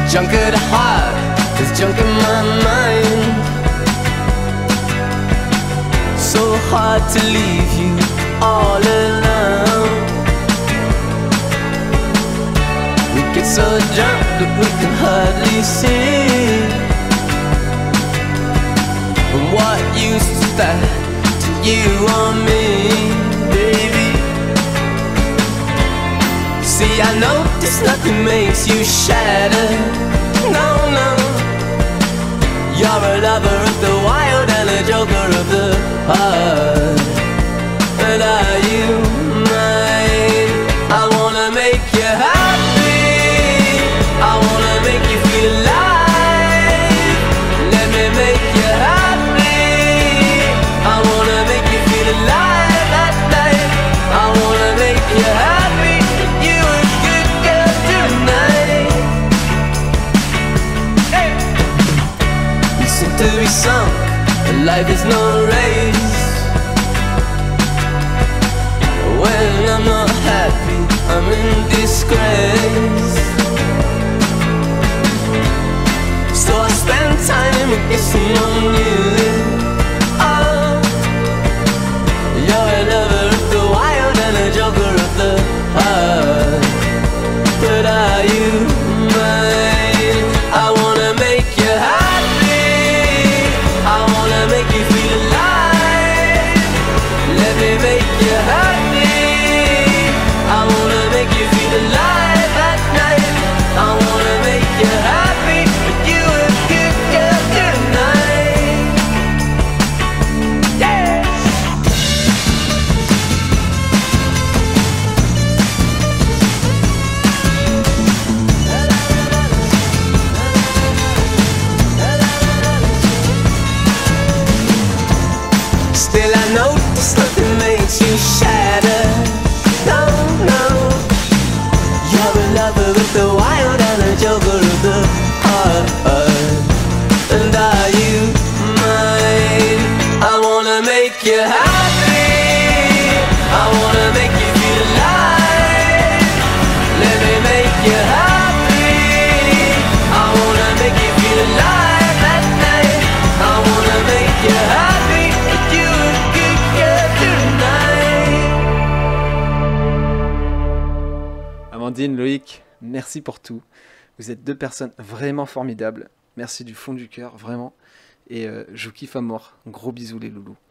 Junk at heart, there's junk in my mind. So hard to leave you all alone. We get so drunk that we can hardly see. And what use is that to you or me, baby? See, I notice nothing makes you shatter. No, no. You're a lover of the wild and a joker of the heart. But are you mine? I wanna make you happy. I wanna make you feel alive. Let me make you happy. I wanna make you feel alive at night. I wanna make you happy. You a good girl tonight. Hey. You seem to be sunk, and life is no race. When I'm not happy, I'm in disgrace. So I spend time kissing on you. Oh, you're a lover of the wild and a joker of the heart. But are you mine? I wanna make you happy. I wanna make you feel alive. Let me make you happy. I wanna make you feel alive at night. I wanna make you happy. But you a good girl tonight. Yeah. Still I notice nothing makes you shatter. No, no. You're a lover of the wild and a joker of the heart. And are you mine? I wanna make you happy. I wanna make you feel alive. Let me make you happy. I wanna make you feel alive at night. I wanna make you happy. You a good girl tonight. Amandine, Loïc, merci pour tout. Vous êtes deux personnes vraiment formidables. Merci du fond du cœur, vraiment. Et je vous kiffe à mort. Gros bisous les loulous.